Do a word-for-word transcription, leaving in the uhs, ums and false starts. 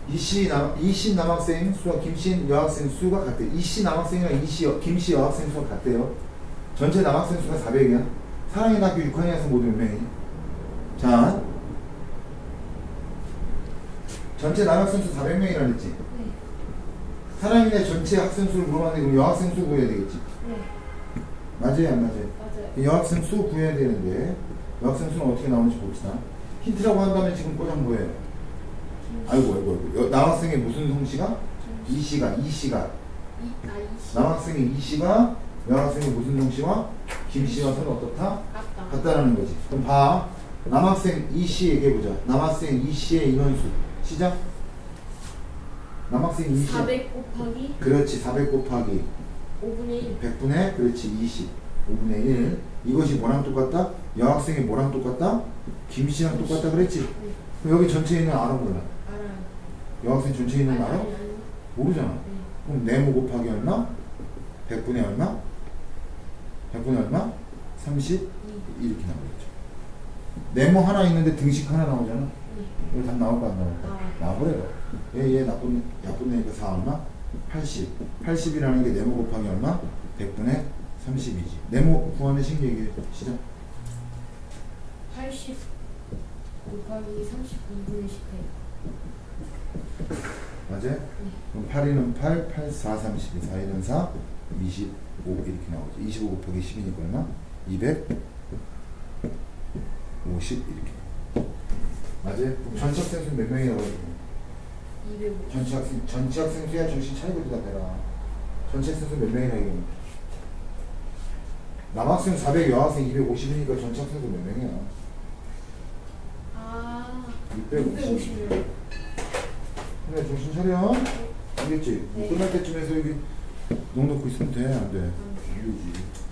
이씨 남, 이씨 남학생 수와 김씨 여학생 수가 같대요. 이씨 남학생이랑 이씨 여, 김씨 여학생 수가 같대요. 전체 남학생 수가 사백이야. 사랑의 학교 육 학년에서 모두 몇 명이니? 자, 전체 남학생 수 사백 명이라 그랬지? 네. 사랑이네 전체 학생 수를 물어봤는데 그럼 여학생 수 구해야 되겠지? 네. 맞아요, 안 맞아요? 맞아요. 여학생 수 구해야 되는데 여학생 수는 어떻게 나오는지 봅시다. 힌트라고 한다면 지금 꼬장 뭐예요? 아이고 아이고 아이고. 남학생의 무슨 성씨가? 이씨가 이씨가 이, 아, 이씨. 남학생의 이씨가 여학생의 무슨 성씨와 김씨와 서로 어떻다? 같다. 같다라는 거지. 그럼 봐. 남학생 이씨 얘기해보자. 남학생 이씨의 인원수 시작. 남학생 이씨 사백 곱하기 그렇지. 사백 곱하기 오분의 일. 백분의 그렇지 이십 오분의 일. 이것이 뭐랑 똑같다? 여학생이 뭐랑 똑같다? 김씨랑 똑같다 그랬지? 네. 그럼 여기 전체에 있는 알아 몰라? 알아요. 여학생 전체에 있는 아니, 알아? 아니, 아니. 모르잖아. 네. 그럼 네모 곱하기 얼마? 백분의 얼마? 백분의 얼마? 삼십? 이. 이렇게 나오겠죠. 네모 하나 있는데 등식 하나 나오잖아. 네. 이거 답 나올까 안 나올까? 나와요. 나와버려요. 얘, 얘 나쁜, 나쁜 애니까 사 얼마? 팔십. 팔십이라는 게 네모 곱하기 얼마? 백분의 삼십이지. 네모 구하는 식 얘기해. 시작. 팔십 곱하기 삼십이분의 십팔. 맞아요? 네. 그럼 팔이는 팔, 팔, 사, 삼십이. 사, 일은 사, 이십오 이렇게 나오죠. 이십오 곱하기 십이니까 얼마? 이백, 오십 이렇게. 맞아요? 그럼 전체 학생 수 몇 명이라고 해요? 이백오십. 전체 학생, 전체 학생 수야 정신 차리고 대답해라. 전체 학생 수 몇 명이라 이거? 남학생 사백, 여학생 이백오십이니까 전체 학생 수 몇 명이야? 아, 육백오십. 육백오십 명. 그래, 정신 차려. 알겠지? 네. 끝날 때쯤에서 여기 넉넉고 있으면 돼, 안 돼? 안 돼요. 이거지.